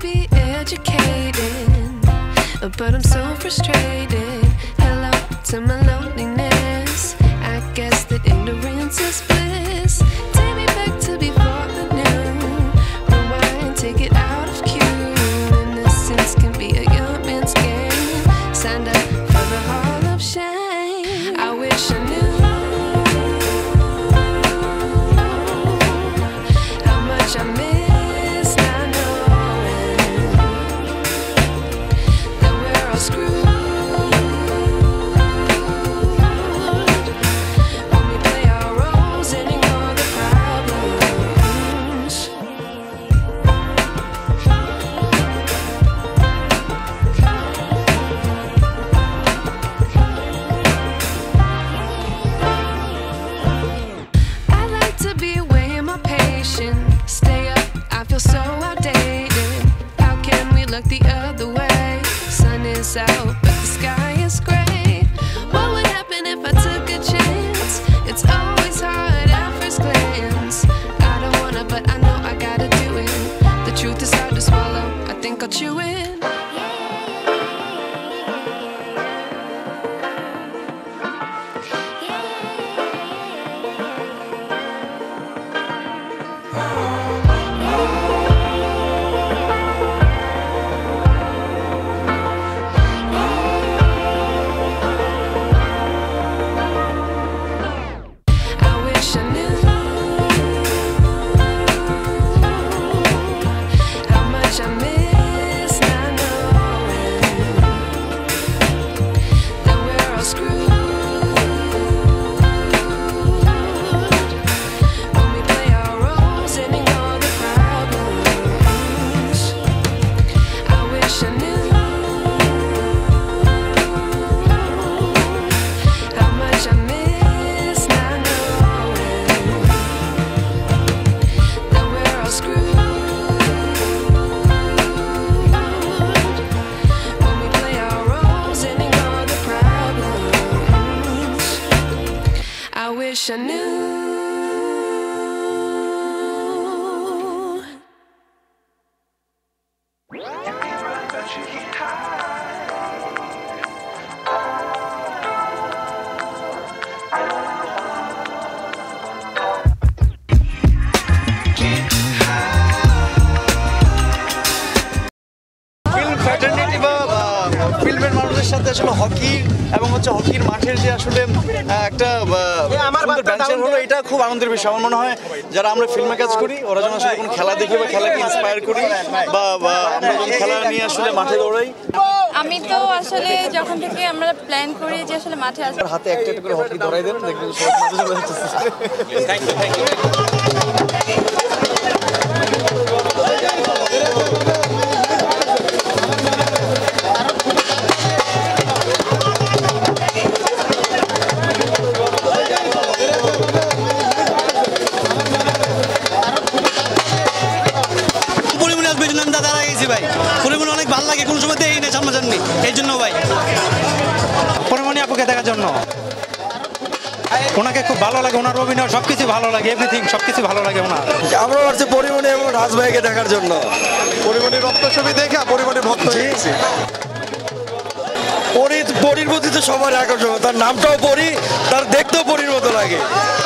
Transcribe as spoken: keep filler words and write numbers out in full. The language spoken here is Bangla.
be educated, but I'm so frustrated. Hello to my loneliness. I guess that ignorance is bliss. Take me back to before the new. Rewind, take it out of cue. Innocence can be a young man's game. Signed up for the hall of shame. I wish I knew how much I miss not knowing that we're all screwed. So outdated. How can we look the other way? Sun is out, but the sky is gray. What would happen if I took a chance? It's always hard at first glance. I don't wanna, but I know I gotta do it. The truth is hard to swallow. I think I'll chew it. wish I knew. Hockey এবং হচ্ছে হকির মাঠের যে আসলে একটা ব্যান্সার হলো, এটা খুব আনন্দের বিষয়। আমার মনে হয় যারা আমরা ফিল্মে কাজ করি ওরা যেন আসলে কোনো খেলা দেখি বা খেলাকে ইন্সপায়ার করি বা আমরা যখন খেলা নিয়ে আসলে মাঠে দৌড়াই। আমি তো আসলে যখন থেকে আমরা প্ল্যান করি যে আসলে মাঠে আসবো, হাতে একটা একটা করে হকি ধরাই দেন, দেখবেন thank you thank you. Porimoni অনেক ভালো লাগে, কোনো সময় দেই না সামনাসামনি, এই জন্য ভাই পরিমনি আপুকে দেখার জন্য ওনাকে খুব ভালো লাগে, ওনার অভিনয় সবকিছু ভালো লাগে, এভরিথিং সবকিছু ভালো লাগে ওনার। আমরা হচ্ছে পরিমনি এবং রাজ ভাইকে দেখার জন্য, পরিমনির রক্ত ছবি দেখা পরিমনির ভক্ত হয়েছি। পরির পরির প্রতি তো সবার আকর্ষণ, তার নামটাও পরি, তার দেখতেও পরির মতো লাগে।